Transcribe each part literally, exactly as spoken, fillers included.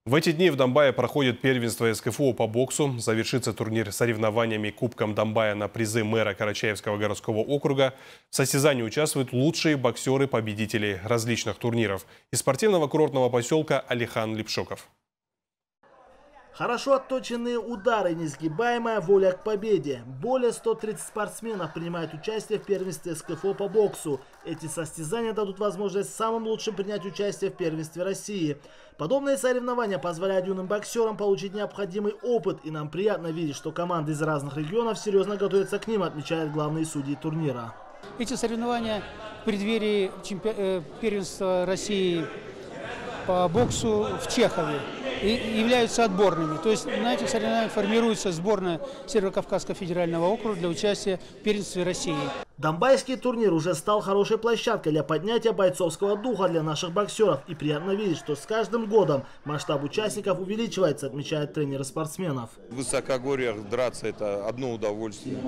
В эти дни в Домбае проходит первенство эс ка эф о по боксу. Завершится турнир соревнованиями Кубком Домбая на призы мэра Карачаевского городского округа. В состязании участвуют лучшие боксеры-победители различных турниров. Из спортивного курортного поселка Алихан Липшоков. Хорошо отточенные удары, несгибаемая воля к победе. Более ста тридцати спортсменов принимают участие в первенстве эс ка эф о по боксу. Эти состязания дадут возможность самым лучшим принять участие в первенстве России. Подобные соревнования позволяют юным боксерам получить необходимый опыт, и нам приятно видеть, что команды из разных регионов серьезно готовятся к ним, отмечают главные судьи турнира. Эти соревнования в преддверии чемпи... первенства России по боксу в Чехове и являются отборными. То есть на этих соревнованиях формируется сборная Северо-Кавказского федерального округа для участия в первенстве России. Домбайский турнир уже стал хорошей площадкой для поднятия бойцовского духа для наших боксеров. И приятно видеть, что с каждым годом масштаб участников увеличивается, отмечают тренеры спортсменов. В высокогорьях драться — это одно удовольствие.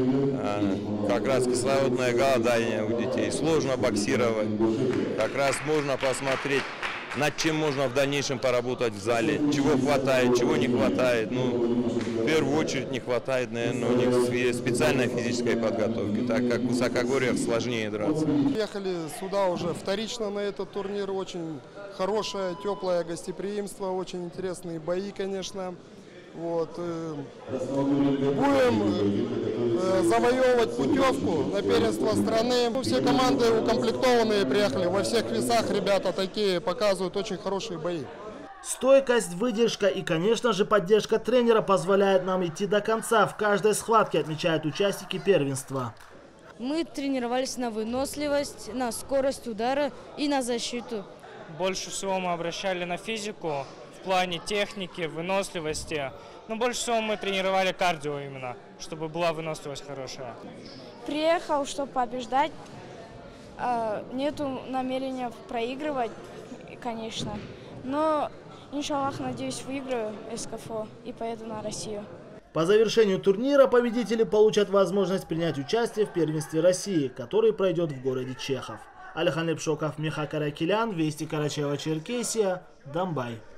Как раз кислородное голодание у детей. Сложно боксировать. Как раз можно посмотреть, над чем можно в дальнейшем поработать в зале, чего хватает, чего не хватает. Ну, в первую очередь не хватает, наверное, у них специальной физической подготовки, так как в высокогорьях сложнее драться. Приехали сюда уже вторично на этот турнир. Очень хорошее, теплое гостеприимство, очень интересные бои, конечно. Вот. Будем завоевывать путевку на первенство страны. Все команды укомплектованные приехали. Во всех весах ребята такие показывают очень хорошие бои. Стойкость, выдержка и, конечно же, поддержка тренера позволяет нам идти до конца в каждой схватке, отмечают участники первенства. Мы тренировались на выносливость, на скорость удара и на защиту. Больше всего мы обращали на физику в плане техники, выносливости. Но больше всего мы тренировали кардио именно, чтобы была выносливость хорошая. Приехал, чтобы побеждать. Нету намерения проигрывать, конечно. Но, иншаллах, надеюсь, выиграю эс ка эф о и поеду на Россию. По завершению турнира победители получат возможность принять участие в первенстве России, который пройдет в городе Чехов. Алихан Липшоков, Миха Каракелян, Вести Карачаево-Черкесия, Домбай.